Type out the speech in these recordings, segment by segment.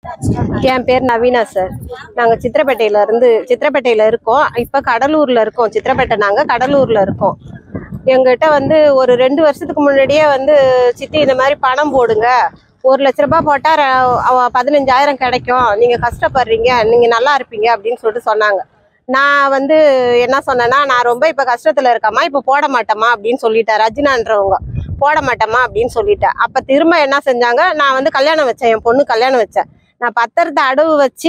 என் பேர் நவீனா சார். நாங்கள் சித்திரப்பேட்டையில இருக்கோம். இப்போ கடலூர்ல இருக்கோம். சித்திரப்பேட்டை நாங்கள் கடலூர்ல இருக்கோம். எங்கிட்ட ஒரு 2 வருஷத்துக்கு முன்னாடியே சித்தி இந்த மாதிரி பணம் போடுங்க, 1,00,000 ரூபாய் போட்டால் 15,000 கிடைக்கும், நீங்கள் கஷ்டப்படுறீங்க, நீங்கள் நல்லா இருப்பீங்க அப்படின்னு சொல்லிட்டு சொன்னாங்க. நான் என்ன சொன்னேன்னா, நான் ரொம்ப இப்போ கஷ்டத்தில் இருக்கம்மா, இப்போ போட மாட்டேம்மா அப்படின்னு சொல்லிட்டேன். ரஜினான்றவங்க போட மாட்டேம்மா அப்படின்னு சொல்லிட்டேன். அப்போ திரும்ப என்ன செஞ்சாங்க, நான் கல்யாணம் வச்சேன், என் பொண்ணு கல்யாணம் வச்சேன். நான் பத்திரத்தை அடவு வச்சு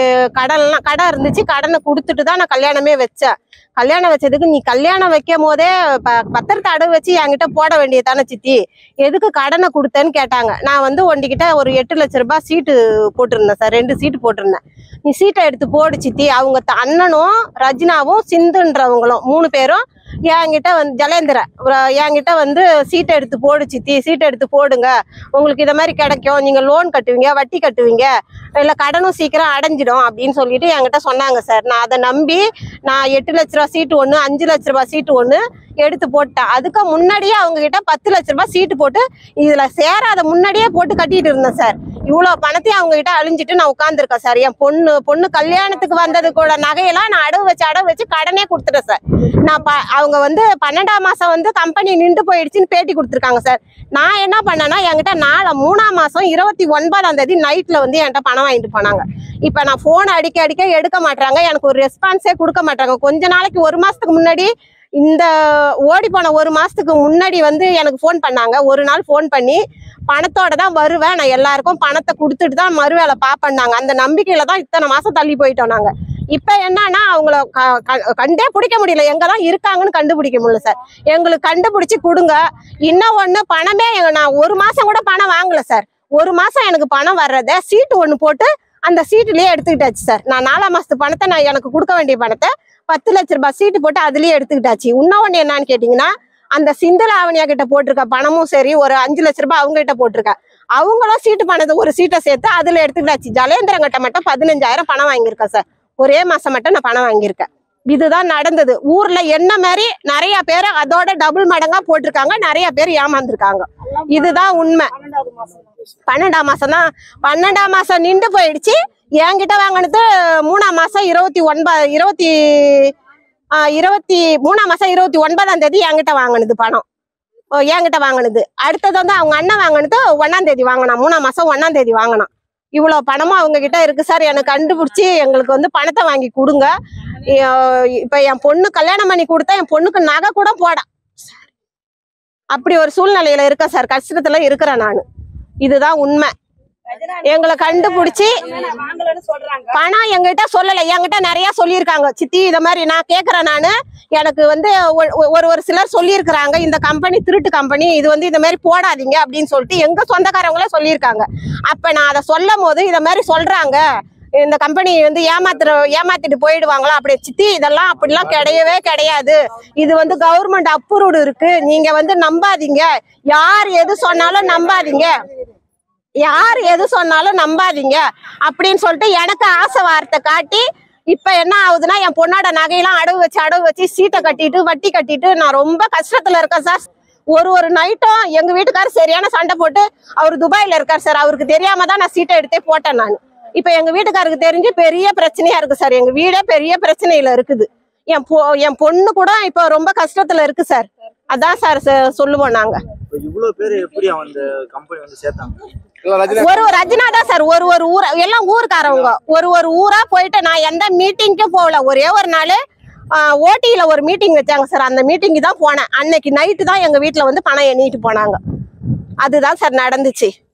கடன் இருந்துச்சு, கடனை கொடுத்துட்டு தான் நான் கல்யாணமே வச்சேன். கல்யாணம் வச்சதுக்கு நீ கல்யாணம் வைக்கும் போதே பத்திரத்தை அடவு வச்சு என்கிட்ட போட வேண்டியதானே சித்தி, எதுக்கு கடனை கொடுத்தேன்னு கேட்டாங்க. நான் ஒண்டிக்கிட்ட ஒரு 8,00,000 ரூபாய் சீட்டு போட்டிருந்தேன் சார், 2 சீட்டு போட்டிருந்தேன். நீ சீட்டை எடுத்து போடு சித்தி. அவங்க அண்ணனும் ரஜினாவும் சிந்துன்றவங்களும் 3 பேரும் என்கிட்ட ஜலேந்திர என்கிட்ட சீட்டை எடுத்து போடு சித்தி, சீட்டை எடுத்து போடுங்க, உங்களுக்கு இதை மாதிரி கிடைக்கும், நீங்க லோன் கட்டுவீங்க, வட்டி கட்டுவீங்க, இல்லை கடனும் சீக்கிரம் அடைஞ்சிடும் அப்படின்னு சொல்லிட்டு என்கிட்ட சொன்னாங்க சார். நான் அதை நம்பி நான் 8,00,000 ரூபா சீட்டு ஒன்று, 5,00,000 ரூபாய் சீட்டு ஒன்று எடுத்து போட்டேன். அதுக்கு முன்னாடியே அவங்க கிட்ட 10,00,000 ரூபாய் சீட்டு போட்டு இதுல சேராத முன்னாடியே போட்டு கட்டிட்டு இருந்தேன் சார். இவ்வளவு பணத்தையும் அவங்க கிட்ட அழிஞ்சிட்டு நான் உட்கார்ந்துருக்கேன் சார். என் பொண்ணு கல்யாணத்துக்கு வந்தது கூட நகையெல்லாம் நான் அடவு வச்சு கடனே கொடுத்துட்டேன் சார். நான் அவங்க 12ஆம் மாசம் கம்பெனி நின்று போயிடுச்சுன்னு பேட்டி கொடுத்துருக்காங்க சார். நான் என்ன பண்ணேன்னா, என்கிட்ட 3ஆம் மாசம் 29ஆம் தேதி நைட்ல என்கிட்ட பணம் வாங்கிட்டு போனாங்க. இப்ப நான் போன் அடிக்க எடுக்க மாட்டாங்க, எனக்கு ஒரு ரெஸ்பான்ஸே கொடுக்க மாட்டாங்க. கொஞ்ச நாளைக்கு 1 மாசத்துக்கு முன்னாடி, இந்த ஓடி போன 1 மாசத்துக்கு முன்னாடி எனக்கு ஃபோன் பண்ணாங்க. ஒரு நாள் ஃபோன் பண்ணி, பணத்தோட தான் வருவேன், நான் எல்லாருக்கும் பணத்தை கொடுத்துட்டு தான் மறுவேலை பாப்பேன்னாங்க. அந்த நம்பிக்கையில தான் இத்தனை மாசம் தள்ளி போயிட்டோம் நாங்க. இப்ப என்னன்னா, அவங்கள கண்டே பிடிக்க முடியல, எங்கதான் இருக்காங்கன்னு கண்டுபிடிக்க முடியல சார். எங்களுக்கு கண்டுபிடிச்சு கொடுங்க. இன்னும் ஒண்ணு, பணமே நான் 1 மாசம் கூட பணம் வாங்கல சார். 1 மாசம் எனக்கு பணம் வர்றத சீட்டு ஒண்ணு போட்டு அந்த சீட்டுலயே எடுத்துக்கிட்டாச்சு சார். நான் 4ஆம் மாசத்து பணத்தை, நான் எனக்கு கொடுக்க வேண்டிய பணத்தை 10,00,000 ரூபாய் சீட்டு போட்டு அதுலயே எடுத்துக்கிட்டாச்சு. இன்னொன்னு என்னன்னு கேட்டீங்கன்னா, அந்த சிந்தலாவணியா கிட்ட போட்டிருக்க பணமும் சரி, ஒரு 5,00,000 ரூபாய் அவங்க கிட்ட போட்டிருக்க, அவங்களும் சீட்டு பணத்தை ஒரு சீட்டை சேர்த்து அதுல எடுத்துக்கிட்டாச்சு. ஜலேந்திரங்கிட்ட மட்டும் 15,000 பணம் வாங்கியிருக்கேன் சார். ஒரே மாசம் மட்டும் நான் பணம் வாங்கியிருக்கேன். இதுதான் நடந்தது. ஊர்ல என்ன மாதிரி நிறைய பேர் அதோட டபுள் மடங்கா போட்டிருக்காங்க, நிறைய பேர் ஏமாந்துருக்காங்க. இதுதான் உண்மை. 12ஆம் மாசம் தான், 12ஆம் மாசம் நின்று போயிடுச்சு. என்கிட்ட வாங்கினது 3ஆம் மாசம் 23ஆம் மாசம் 29ஆம் தேதி என்கிட்ட வாங்கினது பணம். என்கிட்ட வாங்கினது அடுத்தது அவங்க அண்ணன் வாங்கினது 1ஆம் தேதி வாங்கினான். 3ஆம் மாசம் 1ஆம் தேதி வாங்கினான். இவ்வளவு பணமும் அவங்க கிட்ட இருக்கு சார். எனக்கு கண்டுபிடிச்சி எங்களுக்கு பணத்தை வாங்கி கொடுங்க. இப்ப என் பொண்ணு கல்யாணம் பண்ணி கொடுத்தா என் பொண்ணுக்கு நகை கூட போட அப்படி ஒரு சூழ்நிலையில இருக்க சார். கஷ்டத்துல இருக்கிறேன் நான். இதுதான் உண்மை. எங்களை கண்டுபிடிச்சி பணம் எங்கிட்ட சொல்லல, என்கிட்ட நிறைய சொல்லியிருக்காங்க. சித்தி இத மாதிரி நான் கேக்குறேன். நானு எனக்கு ஒரு சிலர் சொல்லியிருக்கிறாங்க, இந்த கம்பெனி திருட்டு கம்பெனி, இது இந்த மாதிரி போடாதீங்க அப்படின்னு சொல்லிட்டு எங்க சொந்தக்காரங்களே சொல்லியிருக்காங்க. அப்ப நான் அதை சொல்லும் போது இத மாதிரி சொல்றாங்க, இந்த கம்பெனி ஏமாத்திட்டு போயிடுவாங்களா அப்படி. சித்தி இதெல்லாம் அப்படிலாம் கிடையவே கிடையாது. இது கவர்மெண்ட் அப்ரூவ்டு இருக்கு. நீங்க நம்பாதீங்க, யார் எது சொன்னாலும் நம்பாதீங்க, யார் எது சொன்னாலும் நம்பாதீங்க அப்படின்னு சொல்லிட்டு எனக்கு ஆசை வார்த்தை காட்டி, இப்ப என்ன ஆகுதுன்னா, என் பொண்ணோட நகையெல்லாம் அடவு வச்சு சீட்டை கட்டிட்டு வட்டி கட்டிட்டு நான் ரொம்ப கஷ்டத்துல இருக்கேன் சார். ஒரு நைட்டும் எங்க வீட்டுக்காரர் சரியான சண்டை போட்டு, அவர் துபாயில இருக்கார் சார். அவருக்கு தெரியாம தான் நான் சீட்டை எடுத்தே போட்டேன் நான். இப்ப எங்க வீட்டுக்காருக்கு தெரிஞ்சு பெரிய பிரச்சனையா இருக்கு சார். எங்க வீடே பெரிய பிரச்சனையில இருக்குது. என் பொண்ணு கூட இப்ப ரொம்ப கஷ்டத்துல இருக்கு சார். அதான் சார் சொல்லுவோம் நாங்க. இவ்வளவு பேர் எப்படி அந்த கம்பெனி சேர்த்தாங்க? ஒரு ரஜினா தான் சார். ஒரு ஊரா, எல்லாம் ஊருக்காரவங்க. ஒரு ஊரா போயிட்டு நான் எந்த மீட்டிங்க்கும் போகல. ஒரே ஒரு நாள் ஓட்டியில ஒரு மீட்டிங் வச்சாங்க சார். அந்த மீட்டிங்கு தான் போனேன். அன்னைக்கு நைட்டு தான் எங்க வீட்டுல பணம் எண்ணிட்டு போனாங்க. அதுதான் சார் நடந்துச்சு.